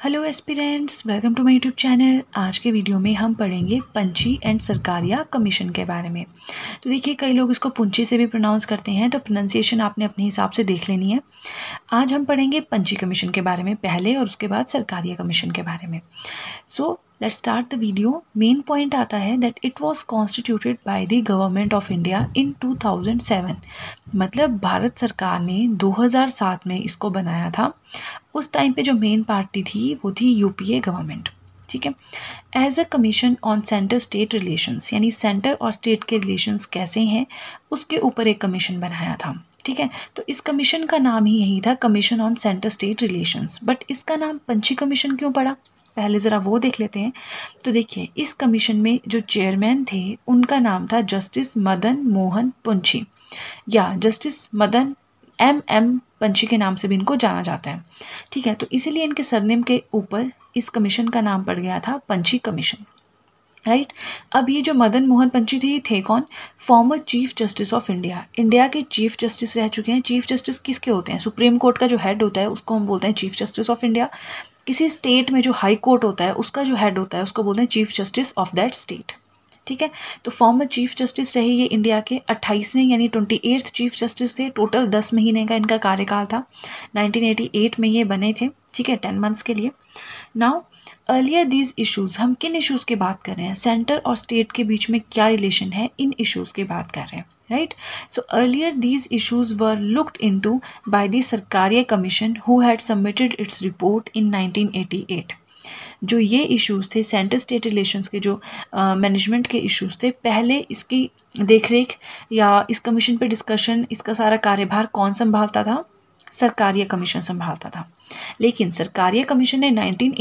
Hello aspirants, welcome to my YouTube channel. आज के video में हम पढ़ेंगे पंची एंड सरकारिया कमीशन के बारे में। तो देखिए, कई लोग इसको पुंची से भी प्रोनाउंस करते हैं, तो प्रोनाउंसिएशन आपने अपने हिसाब से देख लेनी है। आज हम पढ़ेंगे पंची कमीशन के बारे में पहले, और उसके बाद सरकारिया कमीशन के बारे में। So let's start the video. Main point आता है that it was constituted by the government of India in 2007। मतलब भारत सरकार ने 2007 में इसको बनाया था। उस टाइम पे जो मेन पार्टी थी वो थी यूपीए गवर्नमेंट। ठीक है। As a commission on centre state relations, यानी सेंटर और स्टेट के रिलेशंस कैसे हैं उसके ऊपर एक कमीशन बनाया था। ठीक है। तो इस कमीशन का नाम ही यही था, commission on centre state relations. But इसका नाम पंची कमीशन क्यों पड़ा, पहले ज़रा वो देख लेते हैं। तो देखिए, इस कमीशन में जो चेयरमैन थे उनका नाम था जस्टिस मदन मोहन पुंची, या जस्टिस मदन एम पंची के नाम से भी इनको जाना जाता है। ठीक है। तो इसीलिए इनके सरनेम के ऊपर इस कमीशन का नाम पड़ गया था पंची कमीशन। राइट। अब ये जो मदन मोहन पंची थे, ये थे कौन? Former chief justice of India. India के चीफ जस्टिस रह चुके हैं। चीफ जस्टिस किसके होते हैं? सुप्रीम कोर्ट का जो हेड होता है उसको हम बोलते हैं चीफ जस्टिस ऑफ इंडिया। किसी स्टेट में जो हाई कोर्ट होता है उसका जो हेड होता है उसको बोलते हैं chief justice of that state. ठीक है। तो फॉर्मर चीफ जस्टिस रहे ये इंडिया के 28वें यानी 28th चीफ जस्टिस थे। टोटल 10 महीने का इनका कार्यकाल था। 1988 में ये बने थे। ठीक है, 10 मंथ्स के लिए। नाउ अर्लियर दीज इश्यूज, हम किन इश्यूज की बात कर रहे हैं? सेंटर और स्टेट के बीच में क्या रिलेशन है, इन इश्यूज की बात कर रहे हैं। Right. So earlier these issues were looked into by the Sarkaria commission who had submitted its report in 1988। जो ये इश्यूज थे सेंटर स्टेट रिलेशंस के, जो मैनेजमेंट के इश्यूज थे, पहले इसकी देखरेख या इस कमीशन पे डिस्कशन, इसका सारा कार्यभार कौन संभालता था? सरकारिया कमीशन संभालता था। लेकिन सरकारिया कमीशन ने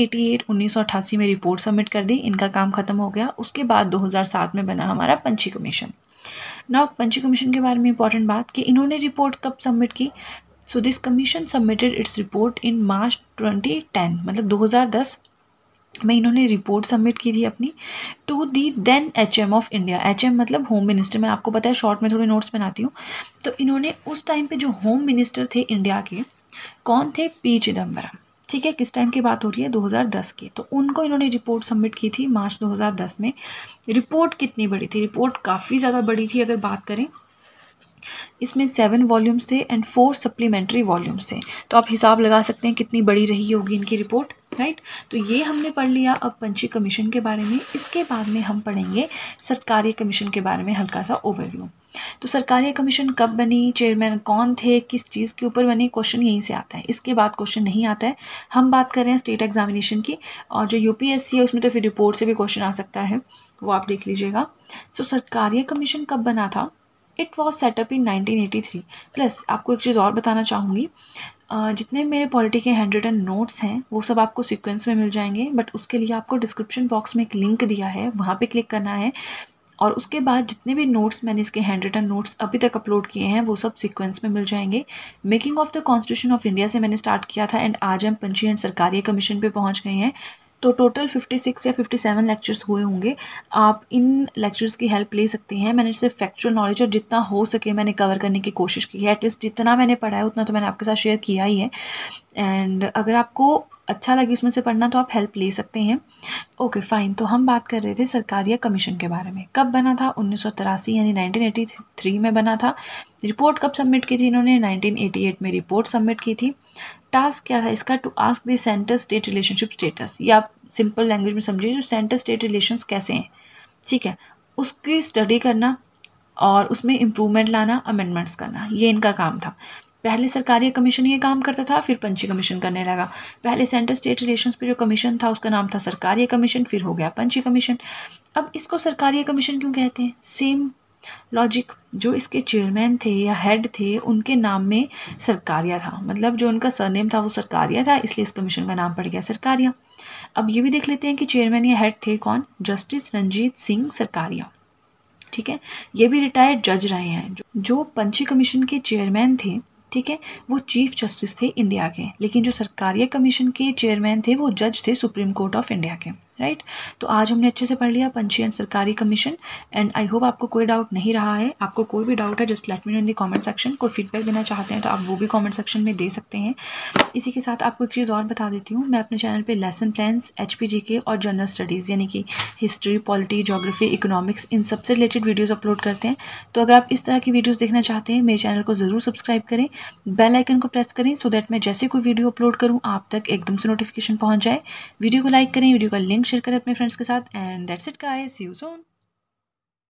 1988 में रिपोर्ट सबमिट कर दी, इनका काम खत्म हो गया। उसके बाद 2007 में बना हमारा Punchhi commission. Now Punchhi commission के बारे में इंपॉर्टेंट बात कि इन्होंने रिपोर्ट कब सबमिट की। So this commission submitted its report in March 2010, मतलब 2010 में इन्होंने रिपोर्ट सबमिट की थी अपनी to the then HM of India. HM मतलब होम मिनिस्टर, मैं आपको पता है शॉर्ट में थोड़े नोट्स बनाती हूँ। तो इन्होंने उस टाइम पे जो होम मिनिस्टर थे इंडिया के, कौन थे? पी चिदम्बरम। ठीक है। किस टाइम की बात हो रही है? 2010 की। तो उनको इन्होंने रिपोर्ट सबमिट की थी मार्च 2010 में। रिपोर्ट कितनी बड़ी थी? रिपोर्ट काफ़ी ज़्यादा बड़ी थी। अगर बात करें, इसमें 7 वॉल्यूम्स थे एंड 4 सप्लीमेंट्री वॉल्यूम्स थे। तो आप हिसाब लगा सकते हैं कितनी बड़ी रही होगी इनकी रिपोर्ट। राइट। तो ये हमने पढ़ लिया अब पंची कमीशन के बारे में। इसके बाद में हम पढ़ेंगे सरकारी कमीशन के बारे में, हल्का सा ओवरव्यू। तो सरकारी कमीशन कब बनी, चेयरमैन कौन थे, किस चीज़ के ऊपर बनी, क्वेश्चन यहीं से आता है। इसके बाद क्वेश्चन नहीं आता है। हम बात कर रहे हैं स्टेट एग्जामिनेशन की, और जो यूपीएससी है उसमें तो फिर रिपोर्ट से भी क्वेश्चन आ सकता है, वो आप देख लीजिएगा। सो सरकारी कमीशन कब बना था? It was setup in 1983। Plus आपको एक चीज़ और बताना चाहूँगी, जितने मेरे पॉलिटी के हैंड रिटन नोट्स हैं वो सब आपको सीक्वेंस में मिल जाएंगे, बट उसके लिए आपको डिस्क्रिप्शन बॉक्स में एक लिंक दिया है, वहाँ पे क्लिक करना है। और उसके बाद जितने भी नोट्स मैंने इसके हैंड रिटन नोट्स अभी तक अपलोड किए हैं वो सब सीक्वेंस में मिल जाएंगे। Making of the constitution of India से मैंने स्टार्ट किया था, एंड आज हम पंची एंड सरकारी कमीशन पे पहुंच गए हैं। तो टोटल 56 या 57 लेक्चर्स हुए होंगे। आप इन लेक्चर्स की हेल्प ले सकते हैं। मैंने सिर्फ फैक्चुअल नॉलेज और जितना हो सके मैंने कवर करने की कोशिश की है। एटलीस्ट जितना मैंने पढ़ा है उतना तो मैंने आपके साथ शेयर किया ही है। एंड अगर आपको अच्छा लगे उसमें से पढ़ना तो आप हेल्प ले सकते हैं। Okay fine. तो हम बात कर रहे थे सरकारिया कमीशन के बारे में। कब बना था? 1983 यानी 1983 में बना था। रिपोर्ट कब सबमिट की थी इन्होंने? 1988 में रिपोर्ट सबमिट की थी। टास्क क्या था इसका? To ask the centre state relationship status, या आप सिंपल लैंग्वेज में समझिए जो सेंटर स्टेट रिलेशंस कैसे हैं, ठीक है, उसकी स्टडी करना और उसमें इम्प्रूवमेंट लाना, अमेंडमेंट्स करना, ये इनका काम था। पहले सरकारी कमीशन ये काम करता था, फिर पंची कमीशन करने लगा। पहले सेंटर स्टेट रिलेशंस पे जो कमीशन था उसका नाम था सरकारी कमीशन, फिर हो गया पंची कमीशन। अब इसको सरकारी कमीशन क्यों कहते हैं? सेम लॉजिक, जो इसके चेयरमैन थे या हेड थे उनके नाम में सरकारिया था, मतलब जो उनका सरनेम था वो सरकारिया था, इसलिए इस कमीशन का नाम पड़ गया सरकारिया। अब ये भी देख लेते हैं कि चेयरमैन या हेड थे कौन? जस्टिस रंजीत सिंह सरकारिया। ठीक है। ये भी रिटायर्ड जज रहे हैं। जो पंची कमीशन के चेयरमैन थे, ठीक है, वो चीफ जस्टिस थे इंडिया के, लेकिन जो सरकारिया कमीशन के चेयरमैन थे वो जज थे सुप्रीम कोर्ट ऑफ इंडिया के। राइट। तो आज हमने अच्छे से पढ़ लिया पंछी एंड सरकारी कमीशन, एंड आई होप आपको कोई डाउट नहीं रहा है। आपको कोई भी डाउट है just let me know in the comment section. कोई फीडबैक देना चाहते हैं तो आप वो भी कमेंट सेक्शन में दे सकते हैं। इसी के साथ आपको एक चीज़ और बता देती हूँ, मैं अपने चैनल पे लेसन प्लान्स, HPGK और जनरल स्टडीज़ यानी कि हिस्ट्री, पॉलिटी, ज्योग्राफी, इकोनॉमिक्स, इन सबसे रिलेटेड वीडियोस अपलोड करते हैं। तो अगर आप इस तरह की वीडियोस देखना चाहते हैं मेरे चैनल को ज़रूर सब्सक्राइब करें, बेल आइकन को प्रेस करें सो दैट मैं जैसे कोई वीडियो अपलोड करूँ आप तक एकदम से नोटिफिकेशन पहुँच जाए। वीडियो को लाइक करें, वीडियो का लिंक शेयर करें अपने फ्रेंड्स के साथ, and that's it guys, see you soon.